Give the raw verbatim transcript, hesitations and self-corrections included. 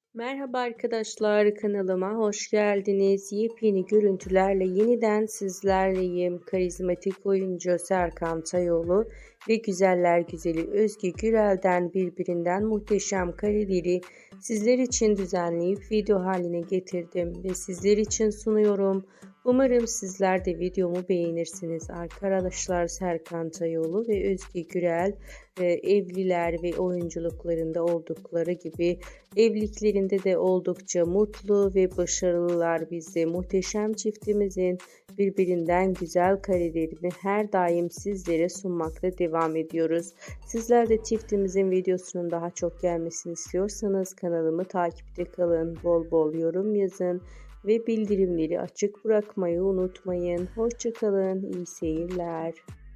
Merhaba arkadaşlar, kanalıma hoş geldiniz. Yepyeni görüntülerle yeniden sizlerleyim. Karizmatik oyuncu Serkan Çayoğlu ve güzeller güzeli Özge Gürel'den birbirinden muhteşem kareleri sizler için düzenleyip video haline getirdim ve sizler için sunuyorum. Umarım sizler de videomu beğenirsiniz arkadaşlar. Serkan Çayoğlu ve Özge Gürel e, evliler ve oyunculuklarında oldukları gibi evliliklerinde de oldukça mutlu ve başarılılar. Biz de muhteşem çiftimizin birbirinden güzel karelerini her daim sizlere sunmakta devam ediyoruz. Sizler de çiftimizin videosunun daha çok gelmesini istiyorsanız kanalımı takipte kalın, bol bol yorum yazın ve bildirimleri açık bırakmayı unutmayın. Hoşça kalın, iyi seyirler.